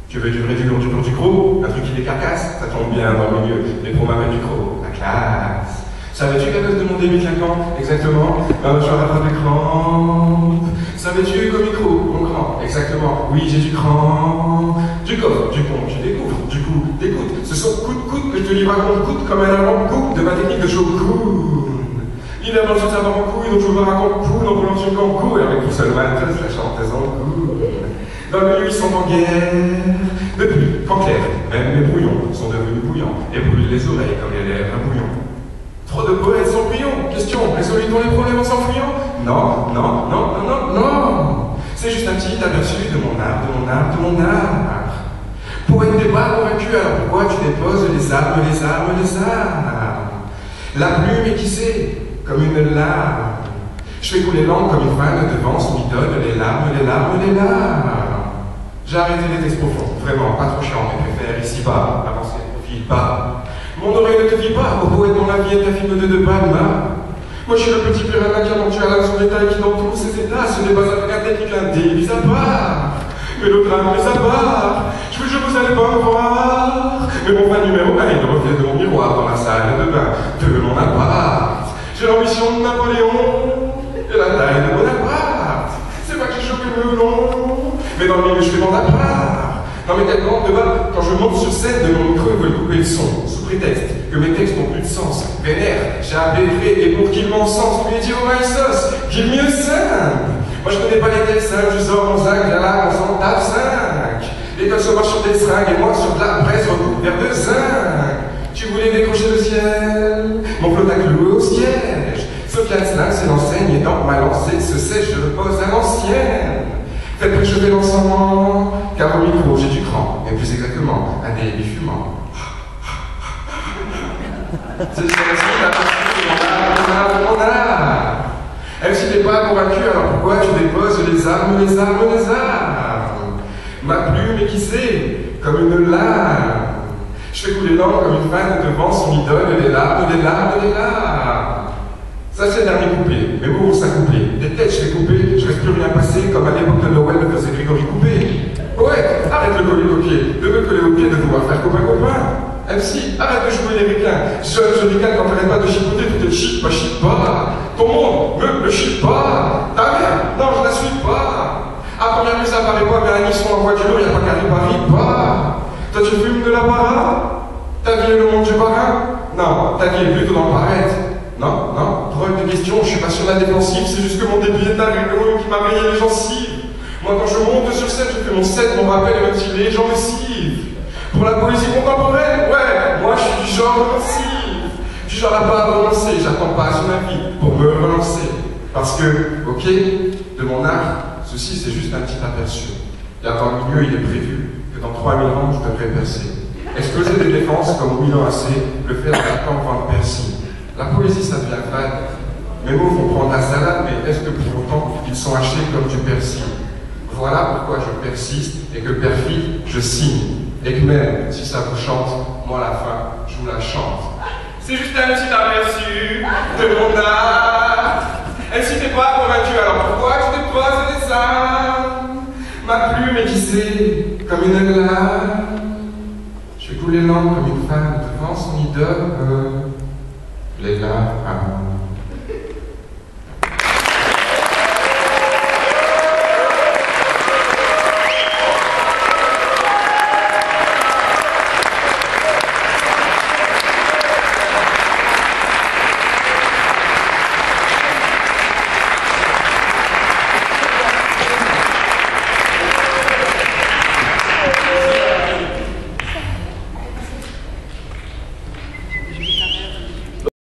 Tu veux du vrai, du lourd, du gros? Un truc qui décarcasse? Ça tombe bien dans le milieu. Mais pour ma du gros, la classe. Savais-tu qu'à cause de mon début clinquant, exactement, je rattrape l'écran. Savais-tu qu'au micro, mon cran, exactement, oui j'ai du cran. Du coffre, du pont, tu découvres, du coup, d'écoute. Ce sont coups de coude que je te livre à compte coûte comme un avant-coup de ma technique de show-coon. L'hiver dans le sud, ça va en couille, donc je vous raconte poule en voulant sur le cancou, et avec une seule malteuse, la chanteuse en cou. Dans le milieu, ils sont en guerre. Depuis, qu'en clair, même les brouillons sont devenus bouillants et brûlent les oreilles comme les lèvres un bouillon. Trop de poètes sans brouillon. Question, résolue-t-on les problèmes en s'enfuyant? Non, non, non, non, non, non. C'est juste un petit aperçu de mon art, de mon art, de mon art. Poète n'est pas convaincu, alors pourquoi tu déposes les armes, les armes, les armes? La plume aiguisée, comme une larme. Je fais couler l'encre comme une femme devant son idole, les larmes, les larmes, les larmes. J'ai arrêté les textes profonds, vraiment, pas trop chiant, mais préfère ici-bas, avancer, profil bas. Mon oreille ne te dit pas, au poète dont la vie est un film de Palma. Moi je suis le petit piranha dont tu as là son détail qui dans tous ses états se débat avec un technique, un délit à part. Mais le drame est à part, je vous allez pas me voir. Mais mon fan numéro 1 est le reflet de mon miroir dans la salle de bain de mon appart. J'ai l'ambition de Napoléon et la taille de Bonaparte. C'est pas que j'ai chopé le melon, mais dans le milieu je fais mon appart. Non mais tellement de bas, quand je monte sur scène de mon micro, ils veulent couper le son, sous prétexte que mes textes n'ont plus de sens. Vénère, j'ai appelé et pour qu'il m'encense, on lui dit oh my sauce, qu'il mieux simple. Moi je connais pas les textes simples, je sors mon sac, viens là, on s'en tape 5. L'école se marche sur des seringues et moi sur de la presse recoupe vers de zinc. Tu voulais décrocher le ciel, mon flot t'a cloué au siège. Sofiane Slang, c'est l'enseigne et dans ma lancée se sèche, je le pose à l'ancienne. Faites préchauffer l'encens, car au micro j'ai du cran, mais plus exactement, un débit fumant. C'est celle-ci la partie de mon art. Même si t'es pas convaincu, alors pourquoi tu déposes les armes, les armes, les armes? Ma plume aiguisée, comme une lame. Je fais couler l'encre comme une femme devant son idole, les larmes, les larmes, les larmes. Ça c'est le dernier couplet, mais vous ça couplet. Des têtes je fais couper, je reste plus rien passé, comme à l'époque de Noël me faisait Grégory Coupé. Ouais, arrête le coller au pied, de me coller au pied, de vouloir faire copain-copain. MC, arrête de jouer les ricains. Je ricane quand t'arrêtes pas de chipoter, tu te chip, bah chip pas. Ton monde me chip pas. Ta mère, non je la suis pas. À première vue ça paraît pas, mais à Nice on envoie du lot, y'a pas qu'à Paris, pas. Toi tu fumes de la para? Ta vie est le monde du parrain? Non, ta vie est plutôt dans le paraître. Non, non, drôle de question, je suis pas sur la défensive, c'est juste que mon débit est agréable qui m'a rayé les gencives. Moi quand je monte sur scène, je fais mon set, mon rappel et même si les gens me civent. Pour la poésie contemporaine, ouais, moi je suis du genre offensif. Du genre à pas renoncer, j'attends pas son avis pour me relancer. Parce que, ok, de mon art, ceci c'est juste un petit aperçu. Et dans le milieu, il est prévu que dans 3000 ans, je devrais percer. Exploser des défenses comme au Milan AC, le faire d'attendre Van Persie. La poésie, ça devient fade. Mes mots vont prendre la salade, mais est-ce que pour autant, ils sont hachés comme du persil? Voilà pourquoi je persiste et que perfide, je signe. Et que même si ça vous chante, moi à la fin, je vous la chante. C'est juste un petit aperçu de mon art. Et si t'es pas convaincu, alors pourquoi tu te poses des armes? Ma plume aiguisée comme une lame. Je vais couler l'encre comme une femme devant son idole.